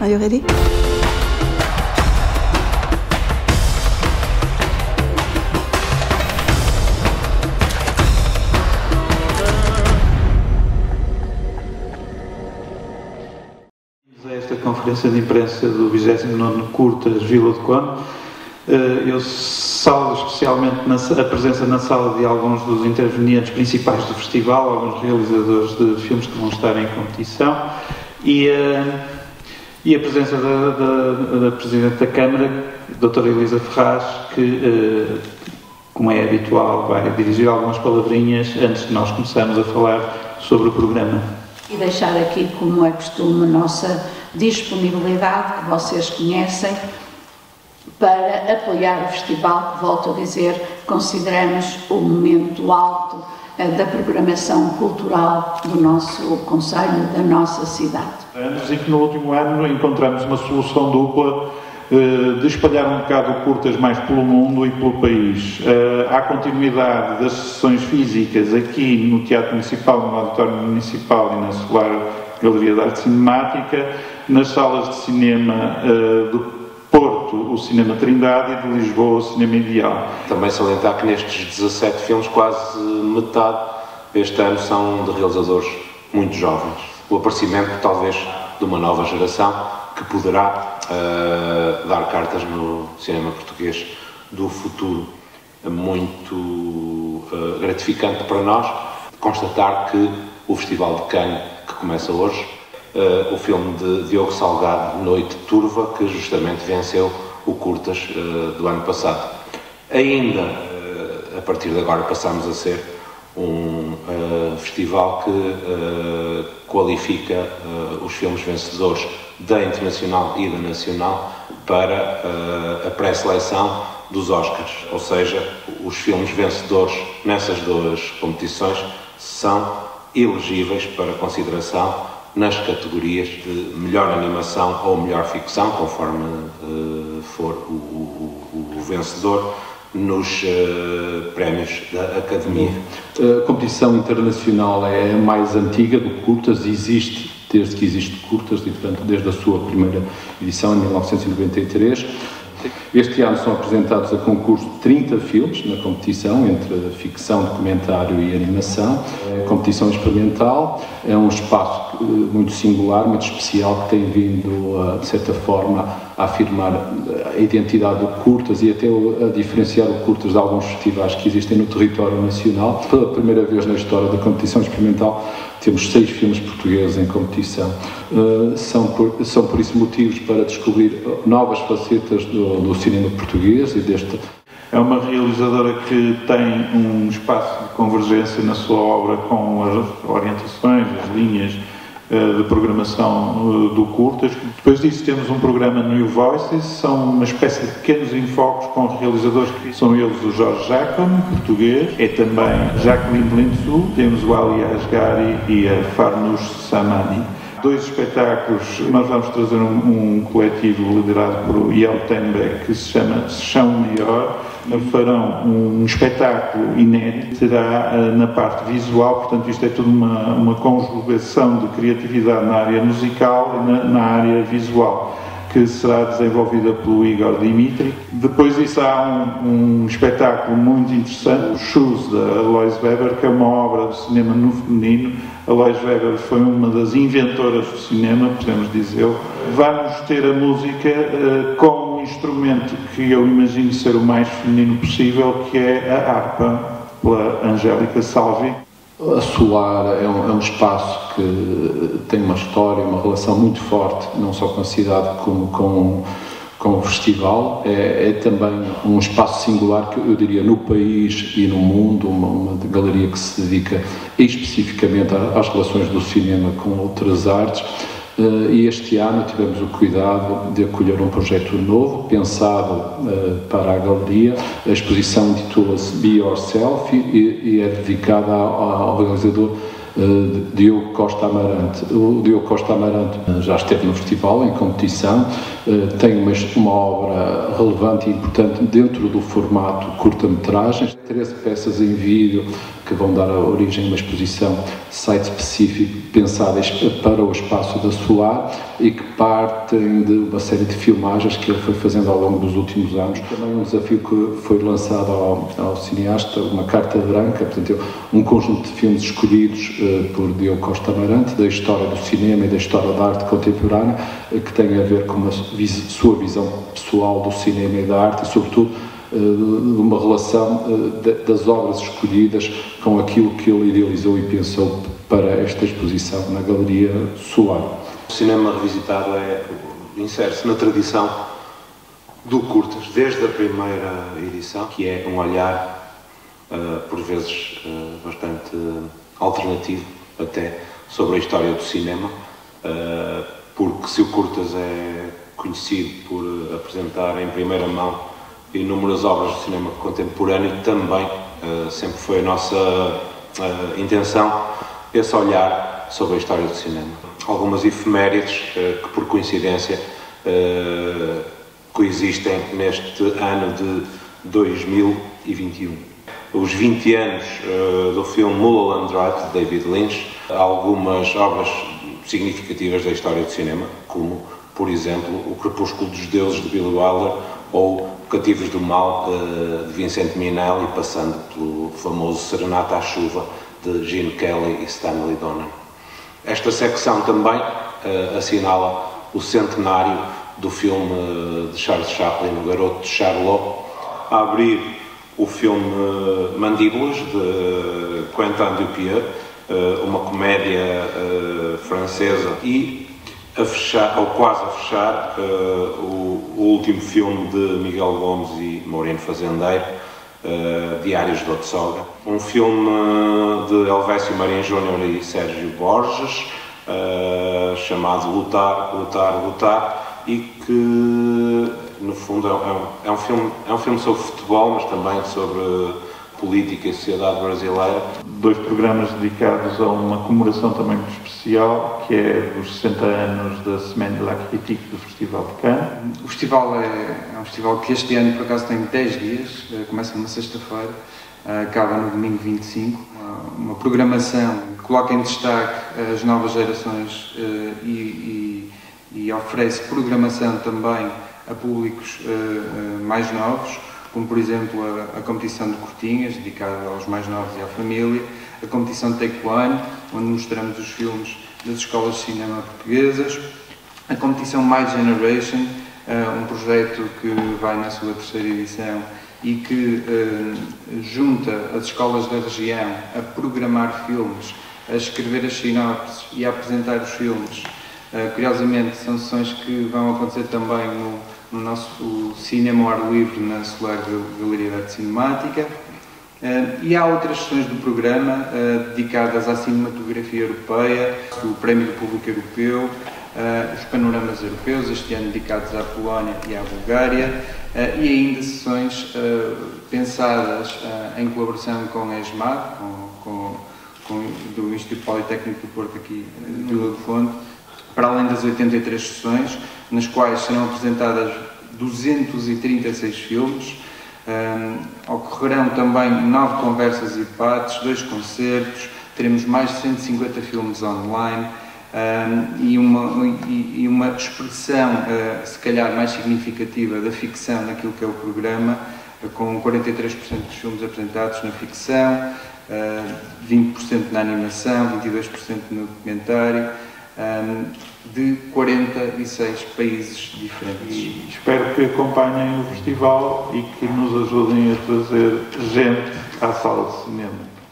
Are you ready? Esta conferência de imprensa do 29º Curtas Vila do Conde, eu salvo especialmente a presença na sala de alguns dos intervenientes principais do festival, alguns realizadores de filmes que vão estar em competição, e a presença da Presidente da Câmara, doutora Elisa Ferraz, que, como é habitual, vai dirigir algumas palavrinhas antes de nós começarmos a falar sobre o programa. E deixar aqui, como é costume, a nossa disponibilidade, que vocês conhecem, para apoiar o festival, que, volto a dizer, consideramos o momento alto da programação cultural do nosso concelho, da nossa cidade. E que no último ano encontramos uma solução dupla de espalhar um bocado curtas mais pelo mundo e pelo país. Há continuidade das sessões físicas aqui no Teatro Municipal, no Auditório Municipal e na Solar Galeria de Arte Cinemática, nas salas de cinema do Porto, o Cinema Trindade, e de Lisboa, o Cinema Ideal. Também salientar que nestes 17 filmes, quase metade este ano são de realizadores muito jovens. O aparecimento, talvez, de uma nova geração que poderá dar cartas no cinema português do futuro. Muito gratificante para nós constatar que o Festival de Cannes, que começa hoje, o filme de Diogo Salgado, Noite Turva, que justamente venceu o Curtas do ano passado. Ainda, a partir de agora, passamos a ser um festival que qualifica os filmes vencedores da Internacional e da Nacional para a pré-seleção dos Oscars, ou seja, os filmes vencedores nessas duas competições são elegíveis para consideração nas categorias de melhor animação ou melhor ficção, conforme for o vencedor, nos prémios da Academia. A competição internacional é a mais antiga do Curtas, existe desde que existe Curtas, e, portanto, desde a sua primeira edição, em 1993. Este ano são apresentados a concurso 30 filmes na competição, entre ficção, documentário e animação. A competição experimental é um espaço muito singular, muito especial, que tem vindo, de certa forma, a afirmar a identidade do Curtas e até a diferenciar o Curtas de alguns festivais que existem no território nacional. Pela primeira vez na história da competição experimental, temos 6 filmes portugueses em competição. São por isso motivos para descobrir novas facetas do cinema português e deste... É uma realizadora que tem um espaço de convergência na sua obra com as orientações, as linhas de programação do Curtas. Depois disso temos um programa New Voices, são uma espécie de pequenos enfoques com realizadores que são eles o Jorge Jacon, português, é também Jacqueline Blintzou, temos o Ali Asghari e a Farnoosh Samani. 2 espetáculos, nós vamos trazer um coletivo liderado por Yael Tenbeck que se chama Chão Maior. Farão um espetáculo inédito, será na parte visual, portanto isto é tudo uma conjugação de criatividade na área musical e na área visual, que será desenvolvida pelo Igor Dimitri. Depois disso há um espetáculo muito interessante, o Shoes, da Alois Weber, que é uma obra de cinema no feminino. Alois Weber foi uma das inventoras do cinema, podemos dizer. Vamos ter a música com um instrumento que eu imagino ser o mais feminino possível, que é a harpa, pela Angélica Salvi. A Solar é um espaço que tem uma história, uma relação muito forte, não só com a cidade como com o festival. É também um espaço singular, que eu diria, no país e no mundo, uma galeria que se dedica especificamente às relações do cinema com outras artes. E este ano tivemos o cuidado de acolher um projeto novo, pensado para a galeria. A exposição intitula-se Be Yourself e é dedicada ao realizador Diogo Costa Amarante. O Diogo Costa Amarante já esteve no festival, em competição, tem uma obra relevante e importante dentro do formato curta-metragem, 13 peças em vídeo que vão dar origem a uma exposição site-específico pensadas para o espaço da SOAR e que partem de uma série de filmagens que ele foi fazendo ao longo dos últimos anos. Também um desafio que foi lançado ao cineasta, uma carta branca, portanto, um conjunto de filmes escolhidos por Diogo Costa Amarante, da história do cinema e da história da arte contemporânea, que tem a ver com a sua visão pessoal do cinema e da arte e, sobretudo, uma relação das obras escolhidas com aquilo que ele idealizou e pensou para esta exposição na Galeria SOAR. O cinema revisitado insere-se na tradição do curtas, desde a primeira edição, que é um olhar, por vezes, bastante alternativo até, sobre a história do cinema, porque se o curtas é conhecido por apresentar em primeira mão inúmeras obras de cinema contemporâneo, também sempre foi a nossa intenção esse olhar sobre a história do cinema. Algumas efemérides que, por coincidência, coexistem neste ano de 2021. Os 20 anos do filme Mulholland Drive, de David Lynch, algumas obras significativas da história do cinema, como, por exemplo, O Crepúsculo dos Deuses, de Billy Wilder, ou Cativos do Mal, de Vincent Minnelli, passando pelo famoso Serenata à Chuva, de Gene Kelly e Stanley Donen. Esta secção também assinala o centenário do filme de Charles Chaplin, O Garoto de Charlot, a abrir o filme Mandíbulas, de Quentin Dupieux, uma comédia francesa, e a fechar, ou quase a fechar, o último filme de Miguel Gomes e Maureen Fazendeiro, Diários de Otsoga. Um filme de Helvécio Marinho Júnior e Sérgio Borges, chamado Lutar, Lutar, Lutar, e que, no fundo, é um filme sobre futebol, mas também sobre política e sociedade brasileira. 2 programas dedicados a uma comemoração também muito especial, que é os 60 anos da Semaine de la Critique do Festival de Cannes. O festival é um festival que este ano, por acaso, tem 10 dias, começa numa sexta-feira, acaba no domingo 25. Uma programação que coloca em destaque as novas gerações e oferece programação também a públicos mais novos, como por exemplo a competição de curtinhas, dedicada aos mais novos e à família, a competição de Take One, onde mostramos os filmes das escolas de cinema portuguesas, a competição My Generation, um projeto que vai na sua 3ª edição e que junta as escolas da região a programar filmes, a escrever as sinopses e a apresentar os filmes. Curiosamente, são sessões que vão acontecer também no nosso cinema ao ar livre, na Solar Galeria de Arte Cinemática. E há outras sessões do programa dedicadas à cinematografia europeia, o Prémio do Público Europeu, os Panoramas Europeus, este ano dedicados à Polónia e à Bulgária, e ainda sessões pensadas em colaboração com a ESMAD, do Instituto Politécnico do Porto, aqui no Vila do Conde, para além das 83 sessões, nas quais serão apresentadas 236 filmes. Ocorrerão também 9 conversas e debates, 2 concertos, teremos mais de 150 filmes online e uma expressão, se calhar, mais significativa da ficção naquilo que é o programa, com 43% dos filmes apresentados na ficção, 20% na animação, 22% no documentário, de 46 países diferentes. E espero que acompanhem o festival e que nos ajudem a trazer gente à sala de cinema.